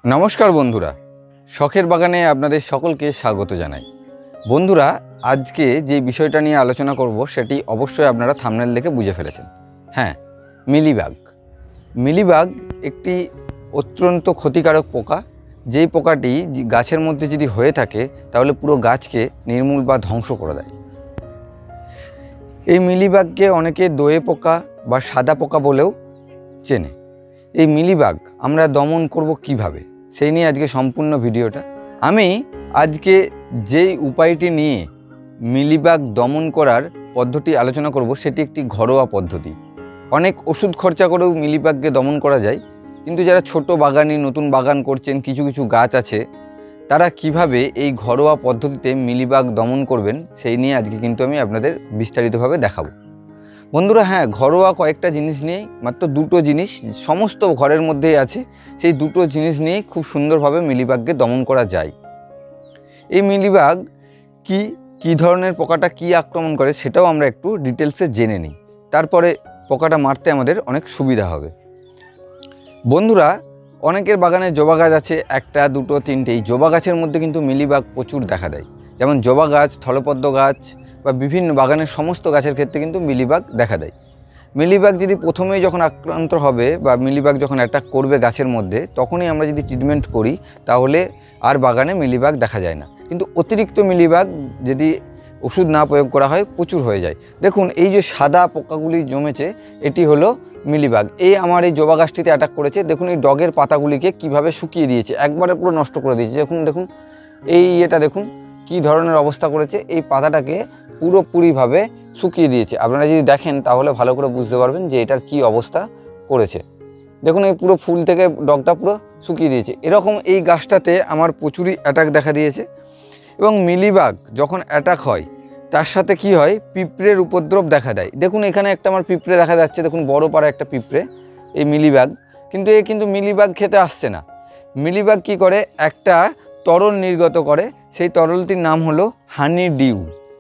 নমস্কার বন্ধুরা, শখের বাগানে আপনাদের সকলকে স্বাগত জানাই। বন্ধুরা, আজকে যে বিষয়টা নিয়ে আলোচনা করব সেটি অবশ্যই আপনারা থাম্বনেল দেখে বুঝে ফেলেছেন। হ্যাঁ, মিলিবাগ। মিলিবাগ একটি অত্যন্ত ক্ষতিকারক পোকা। যেই পোকাটি গাছের মধ্যে যদি হয়ে থাকে তাহলে পুরো গাছকে নির্মূল বা ধ্বংস করে দেয়। এই মিলিবাগকে অনেকে দোয়ে পোকা বা সাদা পোকা বলেও চেনে। এই মিলিবাগ আমরা দমন করব কিভাবে, সেই নিয়ে আজকে সম্পূর্ণ ভিডিওটা। আমি আজকে যেই উপায়টি নিয়ে মিলিবাগ দমন করার পদ্ধতি আলোচনা করব সেটি একটি ঘরোয়া পদ্ধতি। অনেক ওষুধ খরচা করেও মিলিবাগকে দমন করা যায়, কিন্তু যারা ছোট বাগানি নতুন বাগান করছেন, কিছু কিছু গাছ আছে, তারা কিভাবে এই ঘরোয়া পদ্ধতিতে মিলিবাগ দমন করবেন সেই নিয়ে আজকে কিন্তু আমি আপনাদের বিস্তারিতভাবে দেখাবো। বন্ধুরা, হ্যাঁ, ঘরোয়া কয়েকটা জিনিস নিয়েই, মাত্র দুটো জিনিস সমস্ত ঘরের মধ্যেই আছে, সেই দুটো জিনিস নিয়েই খুব সুন্দরভাবে মিলিবাগকে দমন করা যায়। এই মিলিবাগ কী ধরনের পোকাটা কী আক্রমণ করে সেটাও আমরা একটু ডিটেলসে জেনে নিই, তারপরে পোকাটা মারতে আমাদের অনেক সুবিধা হবে। বন্ধুরা, অনেকের বাগানে জবা গাছ আছে, একটা দুটো তিনটে। এই জবা গাছের মধ্যে কিন্তু মিলিবাগ প্রচুর দেখা দেয়। যেমন জবা গাছ, স্থলপদ্ম গাছ বা বিভিন্ন বাগানের সমস্ত গাছের ক্ষেত্রে কিন্তু মিলিবাগ দেখা দেয়। মিলিবাগ যদি প্রথমেই যখন আক্রান্ত হবে বা মিলিবাগ যখন অ্যাটাক করবে গাছের মধ্যে, তখনই আমরা যদি ট্রিটমেন্ট করি তাহলে আর বাগানে মিলিবাগ দেখা যায় না। কিন্তু অতিরিক্ত মিলিবাগ যদি ওষুধ না প্রয়োগ করা হয় প্রচুর হয়ে যায়। দেখুন, এই যে সাদা পোকাগুলি জমেছে, এটি হলো মিলিবাগ। এই আমার এই জবা গাছটিতে অ্যাটাক করেছে। দেখুন, এই ডগের পাতাগুলিকে কিভাবে শুকিয়ে দিয়েছে, একবারে পুরো নষ্ট করে দিয়েছে। দেখুন এই এটা দেখুন কী ধরনের অবস্থা করেছে। এই পাতাটাকে পুরোপুরিভাবে শুকিয়ে দিয়েছে। আপনারা যদি দেখেন তাহলে ভালো করে বুঝতে পারবেন যে এটার কি অবস্থা করেছে। দেখুন, এই পুরো ফুল থেকে ডগটা পুরো শুকিয়ে দিয়েছে। এরকম এই গাছটাতে আমার প্রচুরই অ্যাটাক দেখা দিয়েছে। এবং মিলিবাগ যখন অ্যাটাক হয় তার সাথে কি হয়, পিঁপড়ের উপদ্রব দেখা দেয়। দেখুন, এখানে একটা আমার পিঁপড়ে দেখা যাচ্ছে, দেখুন বড় পাড়া একটা পিঁপড়ে, এই মিলিবাগ। কিন্তু এ কিন্তু মিলিবাগ খেতে আসছে না। মিলিবাগ কি করে, একটা তরল নির্গত করে, সেই তরলটির নাম হলো হানি ডিউ।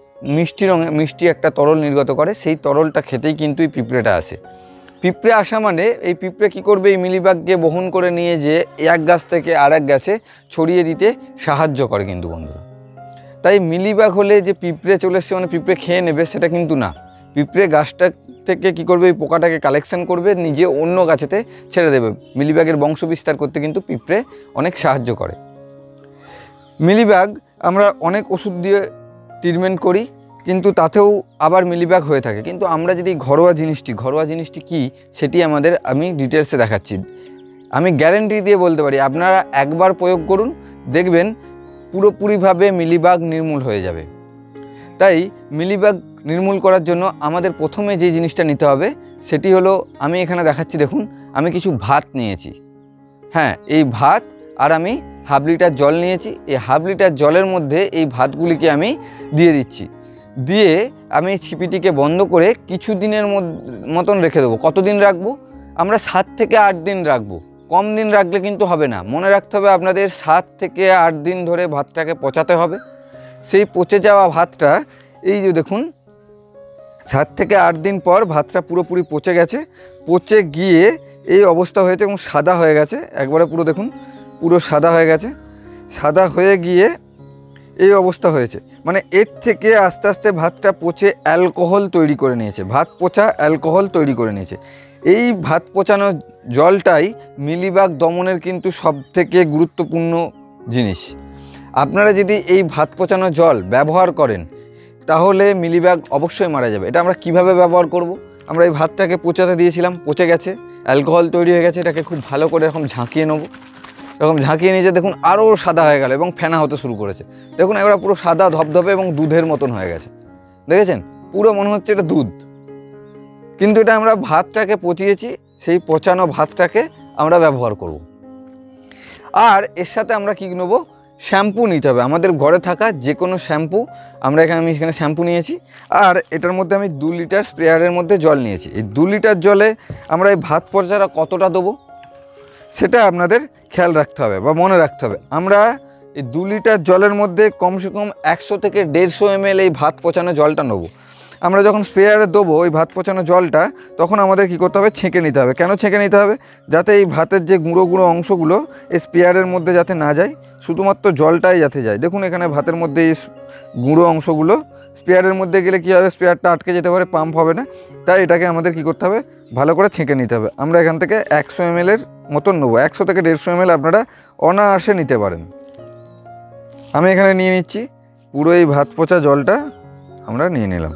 মিষ্টি একটা তরল নির্গত করে, সেই তরলটা খেতেই কিন্তু এই পিঁপড়েটা আসে। পিঁপড়ে আসা মানে এই পিঁপড়ে কী করবে, এই মিলিবাগকে বহন করে নিয়ে যে এক গাছ থেকে আরেক গাছে ছড়িয়ে দিতে সাহায্য করে কিন্তু বন্ধুরা। তাই মিলিবাগ হলে যে পিঁপড়ে চলে এসছে মানে পিঁপড়ে খেয়ে নেবে সেটা কিন্তু না। পিঁপড়ে গাছটা থেকে কী করবে, এই পোকাটাকে কালেকশন করবে, নিজে অন্য গাছেতে ছেড়ে দেবে। মিলিবাগের বংশ বিস্তার করতে কিন্তু পিঁপড়ে অনেক সাহায্য করে। মিলিবাগ আমরা অনেক ওষুধ দিয়ে ট্রিটমেন্ট করি, কিন্তু তাতেও আবার মিলিবাগ হয়ে থাকে। কিন্তু আমরা যদি ঘরোয়া জিনিসটি কী সেটি আমি ডিটেলসে দেখাচ্ছি। আমি গ্যারেন্টি দিয়ে বলতে পারি, আপনারা একবার প্রয়োগ করুন, দেখবেন পুরোপুরিভাবে মিলিবাগ নির্মূল হয়ে যাবে। তাই মিলিবাগ নির্মূল করার জন্য আমাদের প্রথমে যে জিনিসটা নিতে হবে সেটি হলো, আমি এখানে দেখাচ্ছি, দেখুন আমি কিছু ভাত নিয়েছি। হ্যাঁ, এই ভাত আর আমি হাফ লিটার জল নিয়েছি। এই হাফ লিটার জলের মধ্যে এই ভাতগুলিকে আমি দিয়ে দিচ্ছি। দিয়ে আমি ছিপিটিকে বন্ধ করে কিছু দিনের মতন রেখে দেবো। কতদিন রাখবো, আমরা 7 থেকে 8 দিন রাখবো। কম দিন রাখলে কিন্তু হবে না। মনে রাখতে হবে আপনাদের 7 থেকে 8 দিন ধরে ভাতটাকে পচাতে হবে। সেই পচে যাওয়া ভাতটা, এই যে দেখুন 7 থেকে 8 দিন পর ভাতটা পুরোপুরি পচে গেছে। পচে গিয়ে এই অবস্থা হয়েছে এবং সাদা হয়ে গেছে, একবারে পুরো দেখুন পুরো সাদা হয়ে গেছে। সাদা হয়ে গিয়ে এই অবস্থা হয়েছে, মানে এর থেকে আস্তে আস্তে ভাতটা পচে অ্যালকোহল তৈরি করে নিয়েছে। ভাত পচা অ্যালকোহল তৈরি করে নিয়েছে। এই ভাত পচানো জলটাই মিলিবাগ দমনের কিন্তু সবথেকে গুরুত্বপূর্ণ জিনিস। আপনারা যদি এই ভাত পচানো জল ব্যবহার করেন তাহলে মিলিবাগ অবশ্যই মারা যাবে। এটা আমরা কিভাবে ব্যবহার করব, আমরা এই ভাতটাকে পচাতে দিয়েছিলাম, পচে গেছে, অ্যালকোহল তৈরি হয়ে গেছে। এটাকে খুব ভালো করে এরকম ঝাঁকিয়ে নেবো। এরকম ঝাঁকিয়ে নিয়ে দেখুন আরও সাদা হয়ে গেল এবং ফেনা হতে শুরু করেছে। দেখুন এবার পুরো সাদা ধপধপে এবং দুধের মতন হয়ে গেছে। দেখেছেন, পুরো মনে হচ্ছে এটা দুধ, কিন্তু এটা আমরা ভাতটাকে পচিয়েছি। সেই পচানো ভাতটাকে আমরা ব্যবহার করব। আর এর সাথে আমরা কী নেবো, শ্যাম্পু নিতে হবে। আমাদের ঘরে থাকা যে কোনো শ্যাম্পু, আমি এখানে শ্যাম্পু নিয়েছি। আর এটার মধ্যে আমি 2 লিটার স্প্রেয়ারের মধ্যে জল নিয়েছি। এই 2 লিটার জলে আমরা এই ভাত পচাটা কতটা দেবো সেটা আপনাদের খেয়াল রাখতে হবে বা মনে রাখতে হবে। আমরা এই 2 লিটার জলের মধ্যে কমসে কম 100 থেকে 150 ml এই ভাত পচানো জলটা নেব। আমরা যখন স্প্রেয়ারে দেবো ওই ভাত পচানো জলটা, তখন আমাদের কী করতে হবে, ছেঁকে নিতে হবে। কেন ছেঁকে নিতে হবে? যাতে এই ভাতের যে গুঁড়ো গুঁড়ো অংশগুলো এই স্প্রেয়ারের মধ্যে যাতে না যায়, শুধুমাত্র জলটাই যাতে যায়। দেখুন এখানে ভাতের মধ্যে এই গুঁড়ো অংশগুলো স্প্রেয়ারের মধ্যে গেলে কী হবে, স্প্রেয়ারটা আটকে যেতে পারে, পাম্প হবে না। তাই এটাকে আমাদের কী করতে হবে, ভালো করে ছেঁকে নিতে হবে। আমরা এখান থেকে 100 ml মতন নেবো। 100 থেকে 150 ml আপনারা অনায়াসে নিতে পারেন। আমি এখানে নিয়ে নিচ্ছি পুরো এই ভাত পচা জলটা আমরা নিয়ে নিলাম।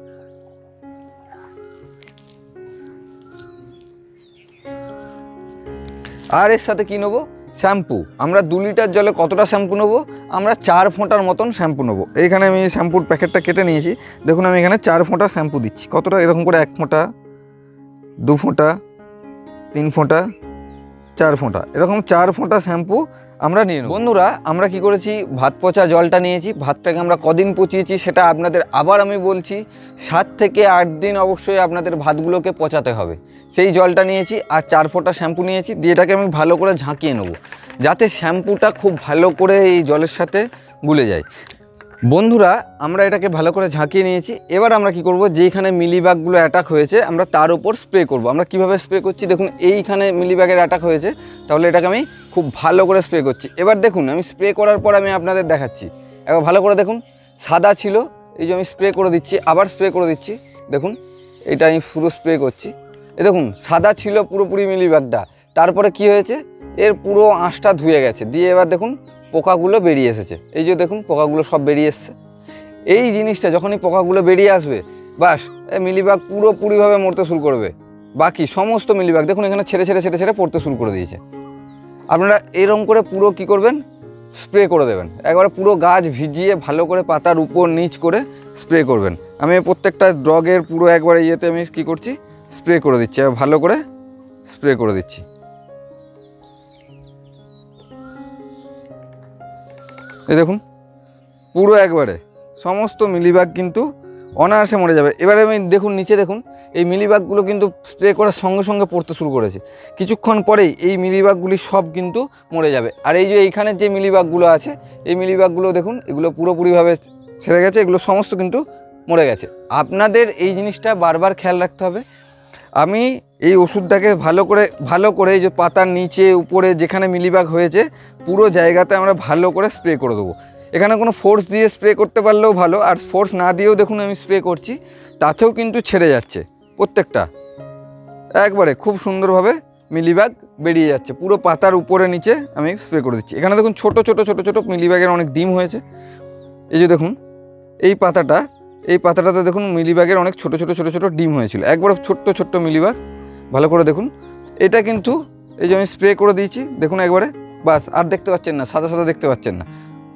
আর এর সাথে কি নেবো, শ্যাম্পু। আমরা 2 লিটার জলে কতটা শ্যাম্পু নেবো, আমরা 4 ফোঁটার মতন শ্যাম্পু নেবো। এইখানে আমি শ্যাম্পুর প্যাকেটটা কেটে নিয়েছি। দেখুন আমি এখানে 4 ফোঁটা শ্যাম্পু দিচ্ছি। কতটা, এরকম করে 1 ফোঁটা, 2 ফোঁটা, 3 ফোঁটা, 4 ফোঁটা, এরকম 4 ফোঁটা শ্যাম্পু আমরা নিয়ে নেব। বন্ধুরা আমরা কি করেছি, ভাত পচা জলটা নিয়েছি। ভাতটাকে আমরা কদিন পচিয়েছি সেটা আপনাদের আবার আমি বলছি। 7 থেকে 8 দিন অবশ্যই আপনাদের ভাতগুলোকে পচাতে হবে। সেই জলটা নিয়েছি আর 4 ফোঁটা শ্যাম্পু নিয়েছি, দিয়ে এটাকে আমি ভালো করে ঝাঁকিয়ে নেব, যাতে শ্যাম্পুটা খুব ভালো করে এই জলের সাথে গুলে যায়। বন্ধুরা আমরা এটাকে ভালো করে ঝাঁকিয়ে নিয়েছি। এবার আমরা কি করব, যেইখানে মিলিবাগগুলো অ্যাটাক হয়েছে আমরা তার উপর স্প্রে করব। আমরা কিভাবে স্প্রে করছি দেখুন, এইখানে মিলিবাগের অ্যাটাক হয়েছে, তাহলে এটাকে আমি খুব ভালো করে স্প্রে করছি। এবার দেখুন আমি স্প্রে করার পর আমি আপনাদের দেখাচ্ছি। এবার ভালো করে দেখুন, সাদা ছিল, এই যে আমি স্প্রে করে দিচ্ছি, আবার স্প্রে করে দিচ্ছি। দেখুন এটা আমি পুরো স্প্রে করছি। এ দেখুন সাদা ছিল পুরোপুরি মিলিবাগটা, তারপরে কি হয়েছে, এর পুরো আঁশটা ধুয়ে গেছে। দিয়ে এবার দেখুন পোকাগুলো বেরিয়ে এসেছে। এই যে দেখুন পোকাগুলো সব বেরিয়ে এসছে। এই জিনিসটা যখনই পোকাগুলো বেরিয়ে আসবে, বাস মিলিবাগ পুরোপুরিভাবে মরতে শুরু করবে। বাকি সমস্ত মিলিবাগ দেখুন এখানে ছেড়ে ছেড়ে ছেড়ে ছেড়ে পড়তে শুরু করে দিয়েছে। আপনারা এরকম করে পুরো কি করবেন, স্প্রে করে দেবেন। একবারে পুরো গাছ ভিজিয়ে ভালো করে পাতার উপর নিচ করে স্প্রে করবেন। আমি প্রত্যেকটা ড্রগের পুরো একবারে ইয়েতে আমি কী করছি, স্প্রে করে দিচ্ছি। ভালো করে স্প্রে করে দিচ্ছি। এই দেখুন পুরো একবারে সমস্ত মিলিবাগ কিন্তু অনায়াসে মরে যাবে। এবারে আমি দেখুন নিচে দেখুন, এই মিলিবাগগুলো কিন্তু স্প্রে করার সঙ্গে সঙ্গে পড়তে শুরু করেছে। কিছুক্ষণ পরেই এই মিলিবাগগুলি সব কিন্তু মরে যাবে। আর এই যে এইখানে যে মিলিবাগগুলো আছে, এই মিলিবাগগুলো দেখুন এগুলো পুরোপুরিভাবে ছেড়ে গেছে, এগুলো সমস্ত কিন্তু মরে গেছে। আপনাদের এই জিনিসটা বারবার খেয়াল রাখতে হবে। আমি এই ওষুধটাকে ভালো করে এই যে পাতার নিচে উপরে যেখানে মিলিবাগ হয়েছে পুরো জায়গাতে আমরা ভালো করে স্প্রে করে দেবো। এখানে কোনো ফোর্স দিয়ে স্প্রে করতে পারলেও ভালো, আর ফোর্স না দিয়েও দেখুন আমি স্প্রে করছি, তাতেও কিন্তু ছেড়ে যাচ্ছে প্রত্যেকটা। একবারে খুব সুন্দরভাবে মিলিবাগ বেরিয়ে যাচ্ছে, পুরো পাতার উপরে নিচে আমি স্প্রে করে দিচ্ছি। এখানে দেখুন ছোট ছোট ছোট ছোট মিলিবাগের অনেক ডিম হয়েছে। এই যে দেখুন এই পাতাটাতে দেখুন মিলিবাগের অনেক ছোট ছোট ছোট ছোট ডিম হয়েছিল, একবারে ছোট্ট ছোট্ট মিলিবাগ। ভালো করে দেখুন এটা কিন্তু এই যে আমি স্প্রে করে দিয়েছি, দেখুন একবারে বাস। আর দেখতে পাচ্ছেন না, সাদা সাদা দেখতে পাচ্ছেন না,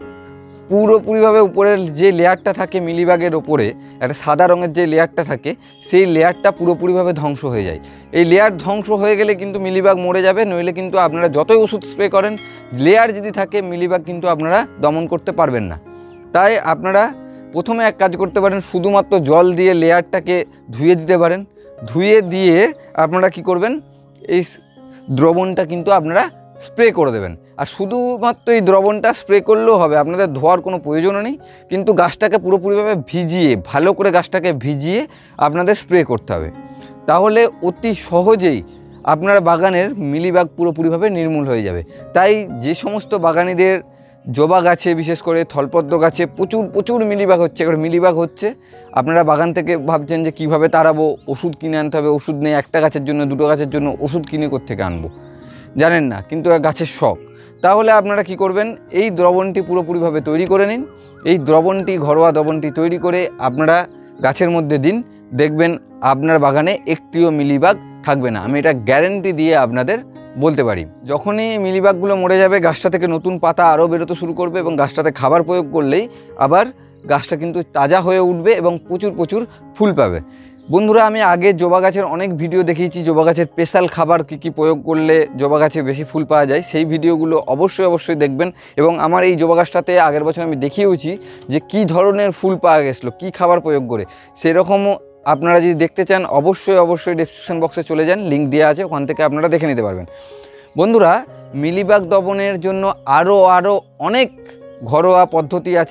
পুরোপুরিভাবে উপরের যে লেয়ারটা থাকে মিলিবাগের ওপরে, একটা সাদা রঙের যে লেয়ারটা থাকে, সেই লেয়ারটা পুরোপুরিভাবে ধ্বংস হয়ে যায়। এই লেয়ার ধ্বংস হয়ে গেলে কিন্তু মিলিবাগ মরে যাবে। নইলে কিন্তু আপনারা যতই ওষুধ স্প্রে করেন, লেয়ার যদি থাকে মিলিবাগ কিন্তু আপনারা দমন করতে পারবেন না। তাই আপনারা প্রথমে এক কাজ করতে পারেন, শুধুমাত্র জল দিয়ে লেয়ারটাকে ধুয়ে দিতে পারেন। ধুয়ে দিয়ে আপনারা কি করবেন, এই দ্রবণটা কিন্তু আপনারা স্প্রে করে দেবেন। আর শুধুমাত্র এই দ্রবণটা স্প্রে করলেও হবে, আপনাদের ধোয়ার কোনো প্রয়োজনও নেই। কিন্তু গাছটাকে পুরোপুরিভাবে ভিজিয়ে, ভালো করে গাছটাকে ভিজিয়ে আপনাদের স্প্রে করতে হবে। তাহলে অতি সহজেই আপনার বাগানের মিলিবাগ পুরোপুরিভাবে নির্মূল হয়ে যাবে। তাই যে সমস্ত বাগানীদের জবা গাছে, বিশেষ করে থলপদ্ম গাছে প্রচুর মিলিবাগ হচ্ছে, এবার মিলিবাগ হচ্ছে, আপনারা বাগান থেকে ভাবছেন যে কীভাবে তাড়াবো, ওষুধ কিনে আনতে হবে, ওষুধ নেই, একটা গাছের জন্য দুটো গাছের জন্য ওষুধ কিনে কোত্থেকে আনবো জানেন না, কিন্তু গাছের শখ। তাহলে আপনারা কি করবেন, এই দ্রবণটি পুরোপুরিভাবে তৈরি করে নিন। এই দ্রবণটি, ঘরোয়া দ্রবণটি তৈরি করে আপনারা গাছের মধ্যে দিন, দেখবেন আপনার বাগানে একটিও মিলিবাগ থাকবে না। আমি এটা গ্যারেন্টি দিয়ে আপনাদের বলতে পারি। যখনই মিলিবাগগুলো মরে যাবে, গাছটা থেকে নতুন পাতা আরও বেরোতে শুরু করবে এবং গাছটাতে খাবার প্রয়োগ করলেই আবার গাছটা কিন্তু তাজা হয়ে উঠবে এবং প্রচুর ফুল পাবে। বন্ধুরা আমি আগে জবা গাছের অনেক ভিডিও দেখিয়েছি, জবা গাছের স্পেশাল খাবার কী প্রয়োগ করলে জবা গাছে বেশি ফুল পাওয়া যায়, সেই ভিডিওগুলো অবশ্যই দেখবেন। এবং আমার এই জবা গাছটাতে আগের বছর আমি দেখিয়েওছি যে কী ধরনের ফুল পাওয়া গেছিলো, কী খাবার প্রয়োগ করে। সেরকমও আপনারা যদি দেখতে চান অবশ্যই ডেসক্রিপশন বক্সে চলে যান, লিঙ্ক দেওয়া আছে, ওখান থেকে আপনারা দেখে নিতে পারবেন। বন্ধুরা মিলিবাগ দমনের জন্য আরও অনেক ঘরোয়া পদ্ধতি আছে,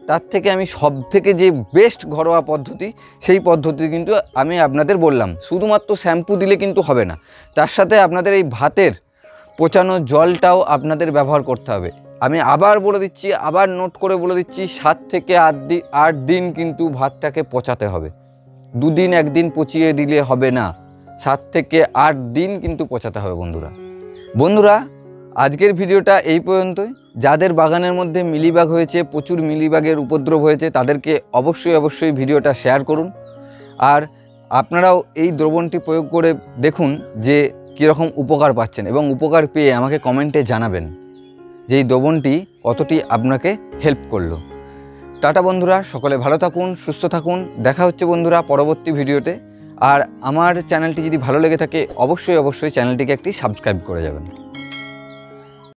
তার থেকে আমি সবথেকে যে বেস্ট ঘরোয়া পদ্ধতি সেই পদ্ধতি কিন্তু আমি আপনাদের বললাম। শুধুমাত্র শ্যাম্পু দিলে কিন্তু হবে না, তার সাথে আপনাদের এই ভাতের পচানো জলটাও আপনাদের ব্যবহার করতে হবে। আমি আবার বলে দিচ্ছি, আবার নোট করে বলে দিচ্ছি, 7 থেকে 8 দিন কিন্তু ভাতটাকে পচাতে হবে। 2 দিন 1 দিন পচিয়ে দিলে হবে না, 7 থেকে 8 দিন কিন্তু পচাতে হবে বন্ধুরা। আজকের ভিডিওটা এই পর্যন্তই। যাদের বাগানের মধ্যে মিলিবাগ হয়েছে, প্রচুর মিলিবাগের উপদ্রব হয়েছে, তাদেরকে অবশ্যই ভিডিওটা শেয়ার করুন। আর আপনারাও এই দ্রবণটি প্রয়োগ করে দেখুন যে কীরকম উপকার পাচ্ছেন, এবং উপকার পেয়ে আমাকে কমেন্টে জানাবেন যে এই দ্রবণটি কতটি আপনাকে হেল্প করলো। টাটা বন্ধুরা, সকলে ভালো থাকুন, সুস্থ থাকুন। দেখা হচ্ছে বন্ধুরা পরবর্তী ভিডিওতে। আর আমার চ্যানেলটি যদি ভালো লেগে থাকে অবশ্যই চ্যানেলটিকে একটি সাবস্ক্রাইব করে যাবেন।